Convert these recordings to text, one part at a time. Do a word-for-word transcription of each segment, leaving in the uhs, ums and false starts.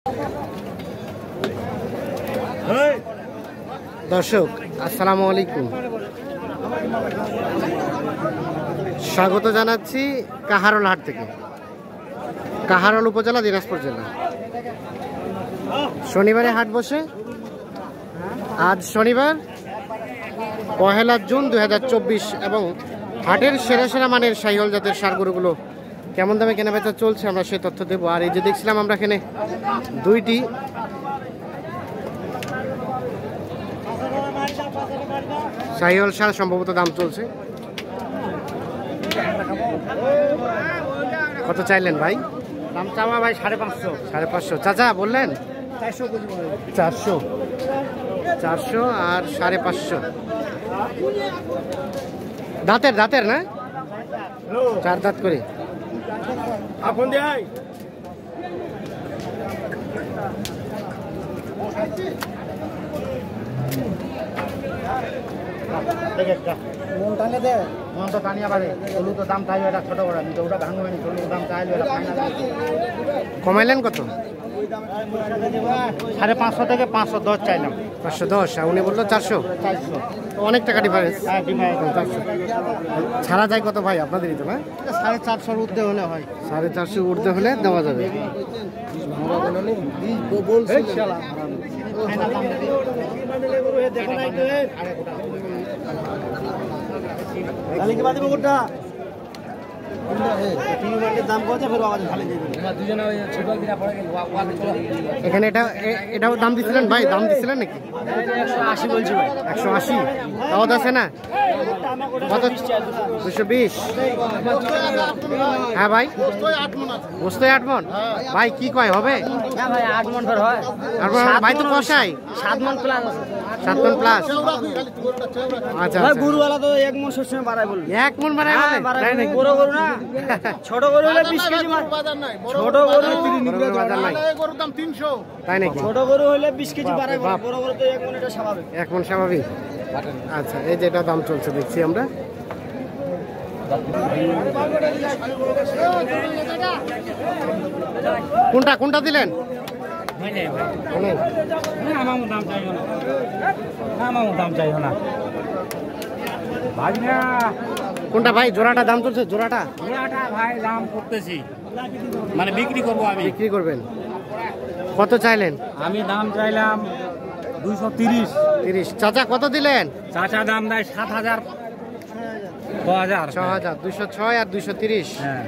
দর্শক আসসালামু আলাইকুম, স্বাগত জানাচ্ছি কাহারোল হাট থেকে। কাহারোল উপজেলা, দিনাজপুর জেলা। শনিবারে হাট বসে। আজ শনিবার পহেলা জুন দুই হাজার চব্বিশ এবং হাটের সেরা সেরা মানের শাহিওয়াল জাতের ষাঁড় গরুগুলো কেমন দামে কেনাবেচা চলছে আমরা সেই তথ্য দেবো। আর এই যে দেখছিলাম আমরা এখানে দুইটি শাহিওয়াল ষাঁড় সম্ভবত দাম চলছে। কত চাইলেন ভাই? দাম চাওয়া ভাই সাড়ে পাঁচশো। সাড়ে পাঁচশো চাচা বললেন? চারশো চারশো চারশো আর সাড়ে পাঁচশো। দাঁতের দাঁতের না, চার দাঁত করে। আপন দেয় মন টানে দে, মন তো টানিয়া পারে। চলু তো দাম চাইবে, এটা ছোট বড় নিতে, ওটা ভাঙবে না। চলু দাম চাইবে, কমাইলেন কত? সাড়ে পাঁচশো থেকে পাঁচশো দশ চাইলাম। পাঁচশো দশ, আর উনি বললো চারশো। চারশো, অনেক টাকা ডিফারেন্স। হ্যাঁ চারশো ছাড়া যায় কত ভাই আপনাদেরই তো? না সাড়ে চারশোর ঊর্ধ্বে হলে হয়। সাড়ে চারশো ঊর্ধ্বে হলে দেওয়া যাবে। এখানে এটা এটাও দাম দিচ্ছিলেন ভাই? দাম দিচ্ছিলেন নাকি? আশি বলছি ভাই। একশো আশি তাও আছে না? কত? দুশো বিশ। হ্যাঁ ভাই, বসতোই আট মন। ভাই কি কয় হবে? ভাই আট মন ধর হয়। ভাই তো কষাই সাত মন প্লাস আছে। সাত মন প্লাস। আচ্ছা ভাই গরুওয়ালা তো এক মন সবসময় বাড়ায় বলবে। এক মন বাড়ায় বলে? বড় গরু না, ছোট গরু হলে বিশ কেজি। ছোট গরু বাজার নাই, তাই নাকি? ছোট গরু হলে বিশ কেজি বাড়ায়, বড় গরু তো এক মন। এটা স্বাভাবিক। এক মন স্বাভাবিক। আচ্ছা, এই যেটা দাম চলছে দেখছি আমরা। কোনটা কোনটা দিলেন? কোনটা ভাই? জোড়াটা দাম চলছে? জোড়াটা ভাই দাম করতেছি, মানে বিক্রি করবো আমি। বিক্রি করবেন? কত চাইলেন? আমি দাম চাইলাম দুইশো তিরিশ। তিরিশ। চাচা কত দিলেন? চাচা দাম দেয় সাত হাজার, ছ হাজার, ছ হাজার। দুইশো ছয় আর দুইশো তিরিশ। হ্যাঁ।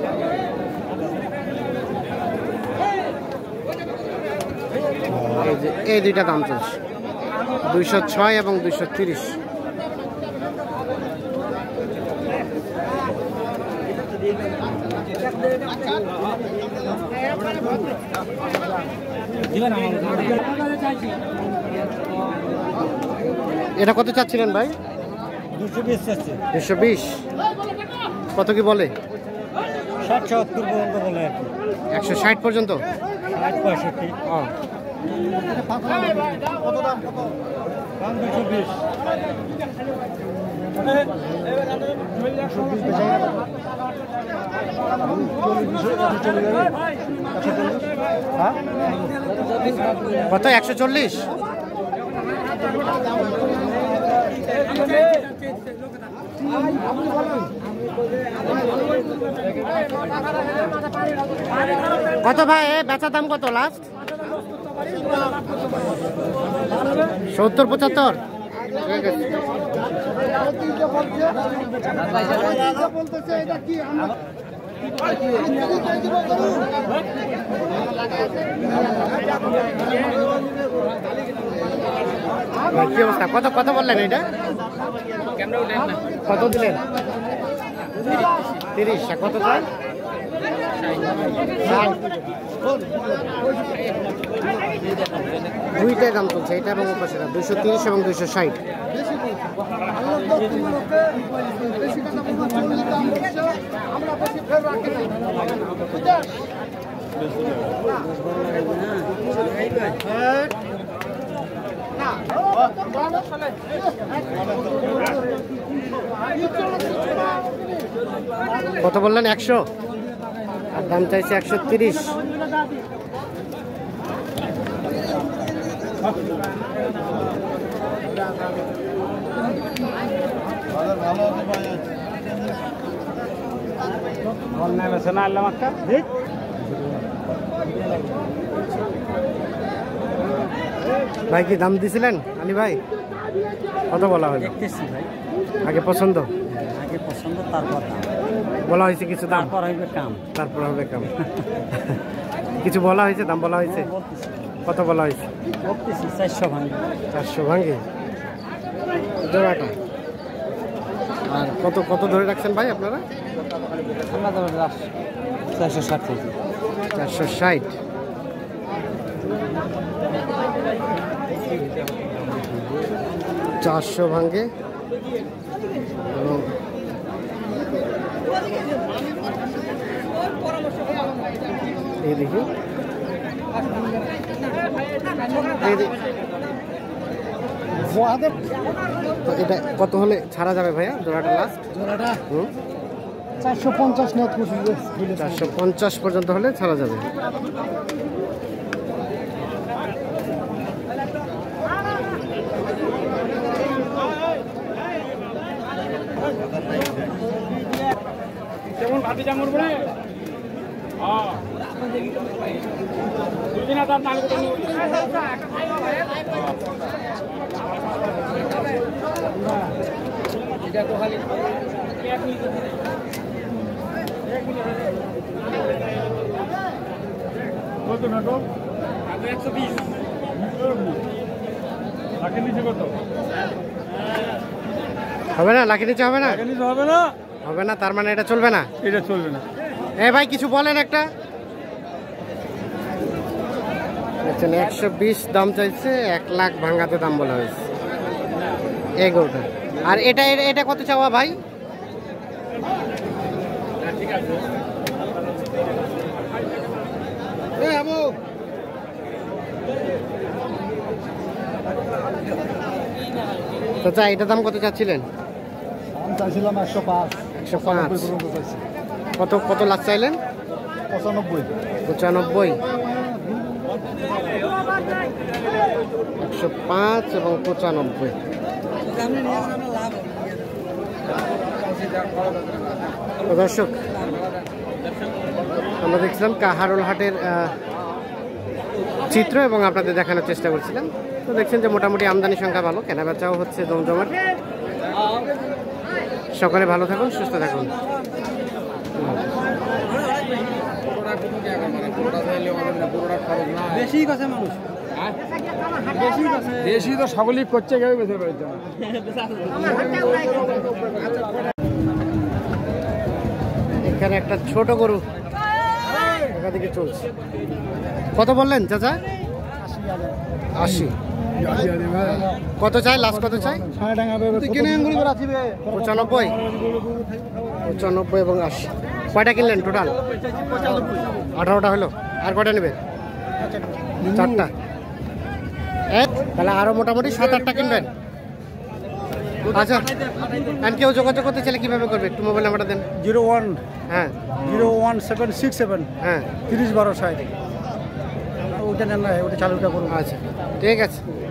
এই যে এই দুইটা দাম চলছে, দুইশো ছয় এবং দুইশো তিরিশ। এটা কত চাচ্ছিলেন ভাই? দুশো বিশ চাচ্ছে। দুশো বিশ। কত কি বলে? ষাট সত্তর পর্যন্ত বলে। একশো ষাট পর্যন্ত? ষাট পঁয়ষট্টি। ও, দুশো বিশ। কত? একশো চল্লিশ। কত ভাই বেচার দাম কত লাস্ট? সত্তর পঁচাত্তর। কি অবস্থা? কত কত বললেন এটা? কত দিলেন? তিরিশ। কত চাই? দুইটাই দাম চলছে, এটা এবং পাশেরা। দুইশো তিরিশ এবং দুইশো ষাট। কত বললেন? একশো। আর দাম চাইছে একশো তিরিশ। ভাই কি দাম দিছিলেন আলী ভাই? কত বলা হলো? দেখতেছি ভাই, আগে পছন্দ, আগে পছন্দ তারপর দাম বলা হয়েছে কিছু দাম, তারপর হইবে কাম। তারপর হবে কাম। কিছু বলা হয়েছে, দাম বলা হয়েছে? বলতেছি কত বলা হয়েছে? বলতেছি চারশো ভাঙি। চারশো ভাঙে জোড়াটা। আর কত কত ধরে রাখছেন ভাই আপনারা? আমরা তো চারশো ষাট কেজি। চারশো ষাট। চারশো ভাঙে এবং এই দেখি তো এটা কত হলে ছাড়া যাবে ভাইয়া জোড়াটা লাস্ট? জোড়াটা হুম, চারশো পঞ্চাশ নেট চারশো পঞ্চাশ পর্যন্ত হলে ছাড়া যাবে। কেমন ভাতি জামুর বলে হ্যাঁ দুদিন আদার নাল করে এটা তো খালি এক মিনিট এক মিনিট কত নাটো আগে একশো বিশ লাখের নিচে কত হবে না? লাখের নিচে হবে না? লাখের নিচে হবে না, হবে না, তার মানে এটা চলবে না? এটা চলবে না। এ ভাই কিছু বলেন একটা। দেখছেন একশো বিশ দাম চাইছে, এক লাখ ভাঙাতে দাম বলা হয়েছে এই গরুটা। আর এটা এটা- এটা কত চাওয়া ভাই? ঠিক আছে চাচা এটা দাম কত চাচ্ছিলেন? আমি চাইছিলাম একশো পাঁচ। একশো পাঁচ। কত কত লাখ চাইলেন? পঁচানব্বই। পঁচানব্বই। একশো পাঁচ এবং পঁচানব্বই। তো দর্শক আমরা দেখছিলাম কাহারোল হাটের আহ, চিত্র এবং আপনাদের দেখানোর চেষ্টা করছিলাম। তো দেখছেন যে মোটামুটি আমদানি সংখ্যা ভালো, কেনাবেচাও হচ্ছে জমজমাট। সকলে ভালো থাকুন, সুস্থ থাকুন। বেশি কাছে মানুষ, বেশি তো সকলেই করছে, কেউ বেঁচে রয়েছে না। এখানে একটা ছোট গরু এখান থেকে চলছে। কত বললেন চাচা? আশি। কত চাই লাস্ট? কত চাই? পঁচানব্বই। পঁচানব্বই এবং আশি। কয়টা কিনলেন টোটাল? আঠারোটা হলো। আর কয়টা নেবে? চারটা। এক তাহলে আরো মোটামুটি সাত আটটা কিনবেন। আচ্ছা, আর কেউ যোগাযোগ করতে চাইলে কিভাবে করবে? একটু মোবাইল নাম্বারটা দেন। জিরো ওয়ান হ্যাঁ zero one seven six seven হ্যাঁ তিরিশ বারো ষাট। ওইটা নেন না, ওইটা চালুটা করুন। আচ্ছা ঠিক আছে।